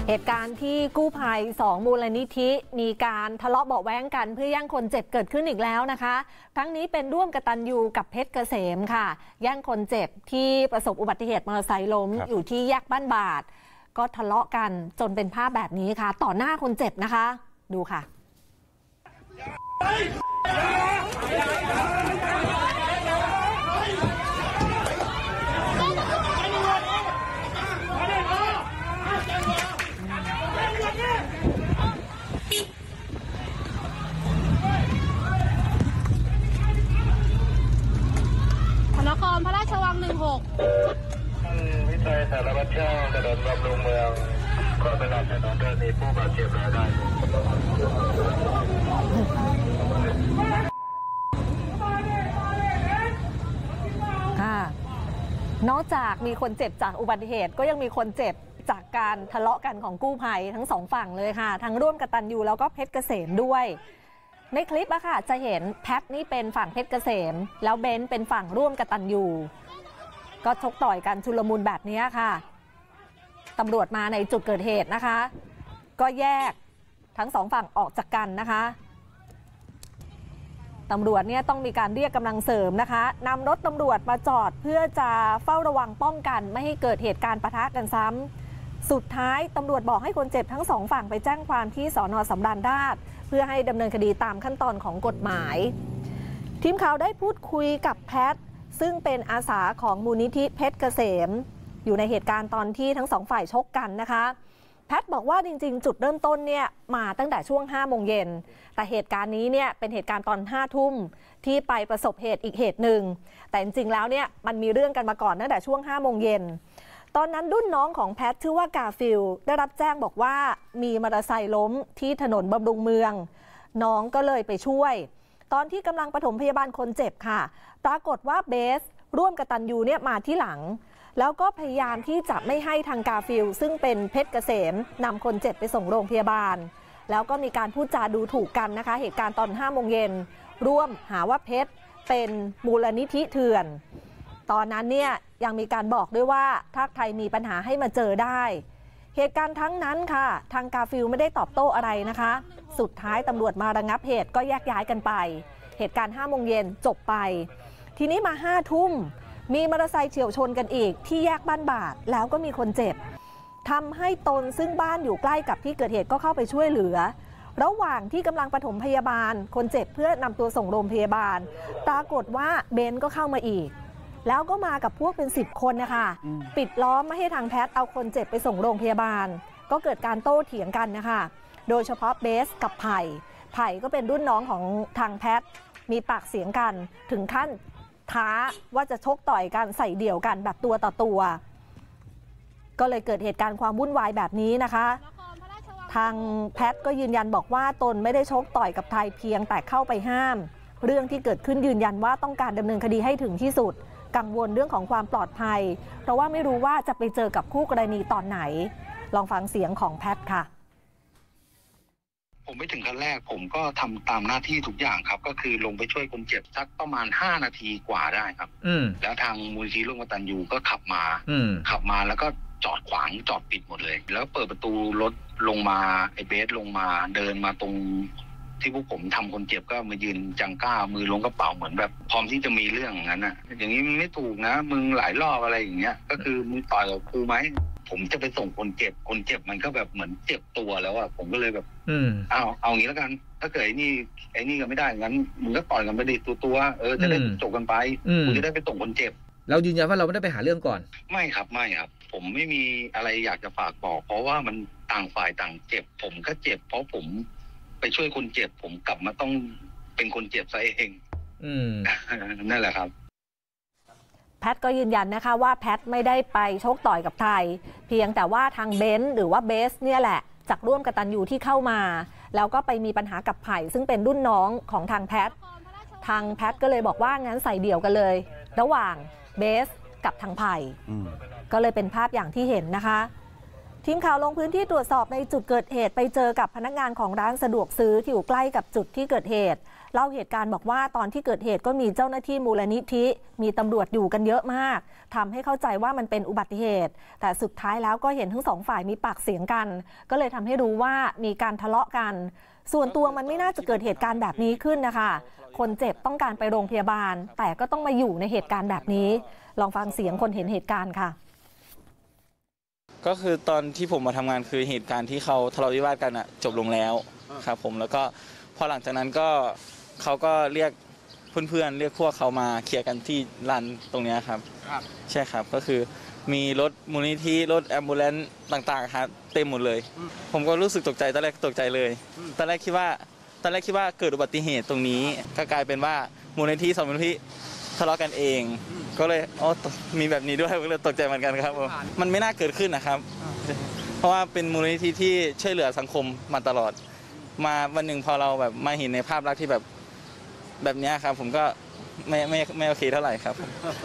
เหตุการณ์ที่กู้ภัย2มูลนิธิมีการทะเลาะเบาะแว้งกันเพื่อแย่งคนเจ็บเกิดขึ้นอีกแล้วนะคะครั้งนี้เป็นร่วมกตัญญูกับเพชรเกษมค่ะแย่งคนเจ็บที่ประสบอุบัติเหตุมอเตอร์ไซค์ล้มอยู่ที่แยกบ้านบาทก็ทะเลาะกันจนเป็นภาพแบบนี้ค่ะต่อหน้าคนเจ็บนะคะดูค่ะนครพระราชวัง16 วิจัยสารวัตรเจ้าถนนบำรุงเมืองขอสนับสนุนกรณีผู้บาดเจ็บรายได้ค่ะนอกจากมีคนเจ็บจากอุบัติเหตุก็ยังมีคนเจ็บจากการทะเลาะกันของกู้ภัยทั้งสองฝั่งเลยค่ะทั้งร่วมกตัญญูแล้วก็เพชรเกษมด้วยในคลิปอะค่ะจะเห็นแพทนี่เป็นฝั่งเพชรเกษมแล้วเบนซ์เป็นฝั่งร่วมกตัญญูก็ชกต่อยกันชุลมุนแบบนี้ค่ะตำรวจมาในจุดเกิดเหตุนะคะก็แยกทั้งสองฝั่งออกจากกันนะคะตำรวจเนี่ยต้องมีการเรียกกำลังเสริมนะคะนำรถตำรวจมาจอดเพื่อจะเฝ้าระวังป้องกันไม่ให้เกิดเหตุการณ์ปะทะกันซ้ำสุดท้ายตำรวจบอกให้คนเจ็บทั้งสองฝั่งไปแจ้งความที่สน.สำราญราษฎร์เพื่อให้ดำเนินคดีตามขั้นตอนของกฎหมายทีมข่าวได้พูดคุยกับแพทซึ่งเป็นอาสาของมูลนิธิเพชรเกษมอยู่ในเหตุการณ์ตอนที่ทั้งสองฝ่ายชกกันนะคะแพทบอกว่าจริงๆจุดเริ่มต้นเนี่ยมาตั้งแต่ช่วง5 โมงเย็นแต่เหตุการณ์นี้เนี่ยเป็นเหตุการณ์ตอน5 ทุ่มที่ไปประสบเหตุอีกเหตุหนึ่งแต่จริงๆแล้วเนี่ยมันมีเรื่องกันมาก่อนตั้งแต่ช่วง5 โมงเย็นตอนนั้นรุ่นน้องของแพทชื่อว่ากาฟิลได้รับแจ้งบอกว่ามีมอเตอร์ไซค์ล้มที่ถนนบำรุงเมืองน้องก็เลยไปช่วยตอนที่กำลังปฐมพยาบาลคนเจ็บค่ะปรากฏว่าเบสร่วมกตัญญูเนี่ยมาที่หลังแล้วก็พยายามที่จะไม่ให้ทางกาฟิลซึ่งเป็นเพชรเกษมนำคนเจ็บไปส่งโรงพยาบาลแล้วก็มีการพูดจาดูถูกกันนะคะเหตุการณ์ตอน5 โมงเย็นร่วมหาว่าเพชรเป็นมูลนิธิเถื่อนตอนนั้นเนี่ยยังมีการบอกด้วยว่าถ้าใครมีปัญหาให้มาเจอได้เหตุการณ์ทั้งนั้นค่ะทางกาฟิลไม่ได้ตอบโต้อะไรนะคะสุดท้ายตำรวจมาระงับเหตุก็แยกย้ายกันไปเหตุการณ์5 โมงเย็นจบไปทีนี้มา5 ทุ่มมีมอเตอร์ไซค์เฉี่ยวชนกันอีกที่แยกบ้านบาทแล้วก็มีคนเจ็บทำให้ตนซึ่งบ้านอยู่ใกล้กับที่เกิดเหตุก็เข้าไปช่วยเหลือระหว่างที่กำลังปฐมพยาบาลคนเจ็บเพื่อนำตัวส่งโรงพยาบาลปรากฏว่าเบนซ์ก็เข้ามาอีกแล้วก็มากับพวกเป็น10 คนนะคะปิดล้อมไม่ให้ทางแพทย์เอาคนเจ็บไปส่งโรงพยาบาลก็เกิดการโต้เถียงกันนะคะโดยเฉพาะเบสกับไผ่ก็เป็นรุ่นน้องของทางแพทย์มีปากเสียงกันถึงขั้นท้าว่าจะชกต่อยกันใส่เดี่ยวกันแบบตัวต่อตัวก็เลยเกิดเหตุการณ์ความวุ่นวายแบบนี้นะคะทางแพทย์ก็ยืนยันบอกว่าตนไม่ได้ชกต่อยกับไทยเพียงแต่เข้าไปห้ามเรื่องที่เกิดขึ้นยืนยันว่าต้องการดำเนินคดีให้ถึงที่สุดกังวลเรื่องของความปลอดภัยเพราะว่าไม่รู้ว่าจะไปเจอกับคู่กรณีตอนไหนลองฟังเสียงของแพทย์ค่ะผมไปถึงขั้นแรกผมก็ทำตามหน้าที่ทุกอย่างครับก็คือลงไปช่วยคนเจ็บสักประมาณ5 นาทีกว่าได้ครับแล้วทางมูลนิธิร่วมกตัญญูก็ขับมาแล้วก็จอดขวางจอดปิดหมดเลยแล้วเปิดประตูรถลงมาไอ้เบสลงมาเดินมาตรงที่พวกผมทำคนเจ็บก็มายืนจังก้ามือลงกระเป๋าเหมือนแบบพร้อมที่จะมีเรื่องอย่างนั้นนะอย่างนี้ไม่ถูกนะมึงหลายรอบอะไรอย่างเงี้ยก็คือมึงต่อยกับกูไหมผมจะไปส่งคนเจ็บมันก็แบบเหมือนเจ็บตัวแล้วอะผมก็เลยแบบเอางี้แล้วกันถ้าเกิดไอ้นี่ก็ไม่ได้งั้นมึงก็ต่อยกันไปดิตัวจะได้จบกันไปกูจะได้ไปส่งคนเจ็บเรายืนยันว่าเราไม่ได้ไปหาเรื่องก่อนไม่ครับผมไม่มีอะไรอยากจะฝากบอกเพราะว่ามันต่างฝ่ายต่างเจ็บผมก็เจ็บเพราะผมไปช่วยคนเจ็บผมกลับมาต้องเป็นคนเจ็บซะเองนั่นแหละครับแพทก็ยืนยันนะคะว่าแพทไม่ได้ไปชกต่อยกับไทยเพียงแต่ว่าทางเบนซ์หรือว่าเบสเนี่ยแหละจากร่วมกตัญญูที่เข้ามาแล้วก็ไปมีปัญหากับไผ่ซึ่งเป็นรุ่นน้องของทางแพทก็เลยบอกว่างั้นใส่เดี่ยวกันเลยระหว่างเบสกับทางไผ่ก็เลยเป็นภาพอย่างที่เห็นนะคะทีมข่าวลงพื้นที่ตรวจสอบในจุดเกิดเหตุไปเจอกับพนักงานของร้านสะดวกซื้อที่อยู่ใกล้กับจุดที่เกิดเหตุเล่าเหตุการณ์บอกว่าตอนที่เกิดเหตุก็มีเจ้าหน้าที่มูลนิธิมีตำรวจอยู่กันเยอะมากทำให้เข้าใจว่ามันเป็นอุบัติเหตุแต่สุดท้ายแล้วก็เห็นทั้งสองฝ่ายมีปากเสียงกันก็เลยทำให้รู้ว่ามีการทะเลาะกันส่วนตัวมันไม่น่าจะเกิดเหตุการณ์แบบนี้ขึ้นนะคะคนเจ็บต้องการไปโรงพยาบาลแต่ก็ต้องมาอยู่ในเหตุการณ์แบบนี้ลองฟังเสียงคนเห็นเหตุการณ์ค่ะก็คือตอนที่ผมมาทำงานคือเหตุการณ์ที่เขาทะเลาะวิวาทกันจบลงแล้วครับผมแล้วก็พอหลังจากนั้นก็เขาก็เรียกเพื่อนๆเรียกพวกเขามาเคลียร์กันที่ลานตรงนี้ครับใช่ครับก็คือมีรถมูลนิธิรถแอมบูเลนซ์ต่างๆครับเต็มหมดเลยผมก็รู้สึกตกใจตอนแรกตกใจเลยตอนแรกคิดว่าเกิดอุบัติเหตุตรงนี้ก็กลายเป็นว่ามูลนิธิสองมูลนิธิทะเลาะกันเองก็เลยมีแบบนี้ด้วยก็เลยตกใจเหมือนกันครับมันไม่น่าเกิดขึ้นนะครับเพราะว่าเป็นมูลนิธิที่ช่วยเหลือสังคมมาตลอดมาวันหนึ่งพอเราแบบมาเห็นในภาพลักษณ์ที่แบบนี้ครับผมก็ไม่โอเคเท่าไหร่ครับ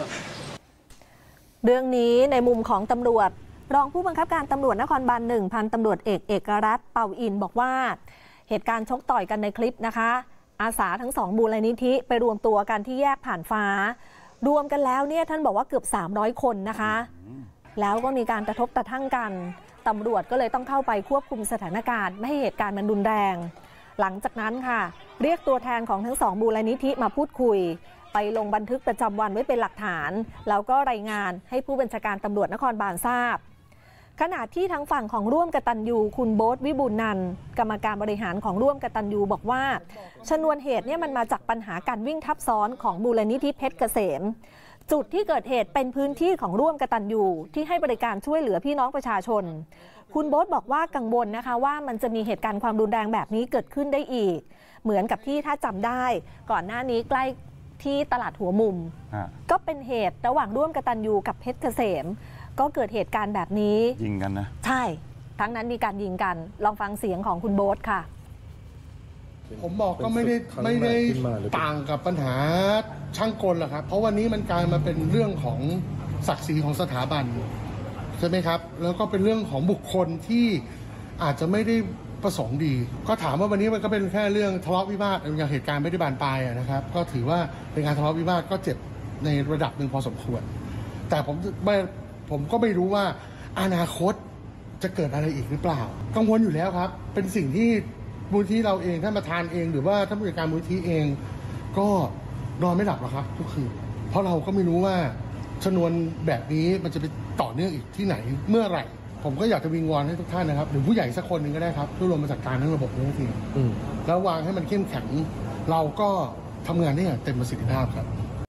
เรื่องนี้ในมุมของตำรวจรองผู้บังคับการตำรวจนครบาล 1 พันตำรวจเอกรัตน์เป่าอินบอกว่าเหตุการณ์ชกต่อยกันในคลิปนะคะอาสาทั้ง2มูลนิธิไปรวมตัวกันที่แยกผ่านฟ้ารวมกันแล้วเนี่ยท่านบอกว่าเกือบ300คนนะคะแล้วก็มีการกระทบกระทั่งกันตำรวจก็เลยต้องเข้าไปควบคุมสถานการณ์ไม่ให้เหตุการณ์มันรุนแรงหลังจากนั้นค่ะเรียกตัวแทนของทั้ง2มูลนิธิมาพูดคุยไปลงบันทึกประจำวันไว้เป็นหลักฐานแล้วก็รายงานให้ผู้บัญชาการตำรวจนครบาลทราบขณะที่ทางฝั่งของร่วมกตัญญูคุณโบ๊ทวิบูลย์นันท์กรรมการบริหารของร่วมกตัญญูบอกว่าชนวนเหตุเนี่ยมันมาจากปัญหาการวิ่งทับซ้อนของมูลนิธิเพชรเกษมจุดที่เกิดเหตุเป็นพื้นที่ของร่วมกตัญญูที่ให้บริการช่วยเหลือพี่น้องประชาชนคุณโบ๊ทบอกว่ากังวลนะคะว่ามันจะมีเหตุการณ์ความรุนแรงแบบนี้เกิดขึ้นได้อีกเหมือนกับที่ถ้าจำได้ก่อนหน้านี้ใกล้ที่ตลาดหัวมุมก็เป็นเหตุระหว่างร่วมกตัญญูกับเพชรเกษมก็เกิดเหตุการณ์แบบนี้ยิงกันนะใช่ทั้งนั้นมีการยิงกันลองฟังเสียงของคุณโบ๊ทค่ะผมบอกก็ไม่ได้ต่างกับปัญหาช่างกลหรอกครับเพราะวันนี้มันกลายมาเป็นเรื่องของศักดิ์ศรีของสถาบันใช่ไหมครับแล้วก็เป็นเรื่องของบุคคลที่อาจจะไม่ได้ประสงค์ดีก็ถามว่าวันนี้มันก็เป็นแค่เรื่องทะเลาะวิวาทอย่างเหตุการณ์ไม่ได้บานปลายนะครับก็ถือว่าเป็นการทะเลาะวิวาทก็เจ็บในระดับหนึ่งพอสมควรแต่ผมก็ไม่รู้ว่าอนาคตจะเกิดอะไรอีกหรือเปล่ากังวลอยู่แล้วครับเป็นสิ่งที่มูลนิธิเราเองท่านประธานเองหรือว่าท่านผู้จัดการมูลนิธิเองก็นอนไม่หลับหรอกครับทุกคืนเพราะเราก็ไม่รู้ว่าชนวนแบบนี้มันจะไปต่อเนื่องอีกที่ไหนเมื่อไหร่ผมก็อยากจะวิงวอนให้ทุกท่านนะครับหรือผู้ใหญ่สักคนหนึ่งก็ได้ครับช่วยลงมาจัดการทั้งระบบนี้ทีแล้ววางให้มันเข้มแข็งเราก็ทำงานได้อย่างเต็มประสิทธิภาพครับ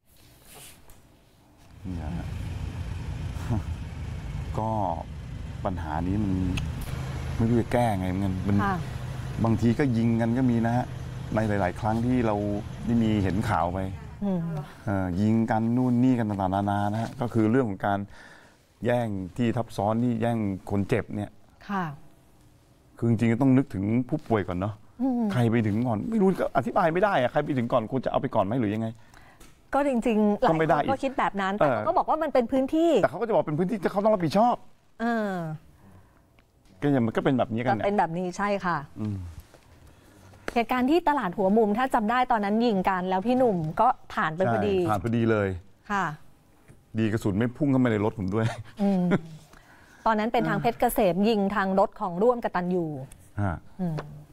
ก็ปัญหานี้มันไม่รู้จะแก้ไงมันบางทีก็ยิงกันก็มีนะฮะในหลายๆครั้งที่เราได้มีเห็นข่าวไปยิงกันนู่นนี่กันต่างๆนานานะฮะก็คือเรื่องของการแย่งที่ทับซ้อนนี่แย่งคนเจ็บเนี่ยคือจริงๆต้องนึกถึงผู้ป่วยก่อนเนาะใครไปถึงก่อนไม่รู้ก็อธิบายไม่ได้อะใครไปถึงก่อนควรจะเอาไปก่อนไหมหรือยังไงก็จริงๆหลายคนก็คิดแบบนั้นแต่เขาก็บอกว่ามันเป็นพื้นที่แต่เขาก็จะบอกเป็นพื้นที่ที่เขาต้องรับผิดชอบก็อย่างมันก็เป็นแบบนี้กันเนี่ยเป็นแบบนี้ใช่ค่ะเหตุการณ์ที่ตลาดหัวมุมถ้าจำได้ตอนนั้นยิงกันแล้วพี่หนุ่มก็ผ่านไปพอดีผ่านพอดีเลยค่ะดีกระสุนไม่พุ่งเข้ามาในรถผมด้วยตอนนั้นเป็นทางเพชรเกษมยิงทางรถของร่วมกตัญญู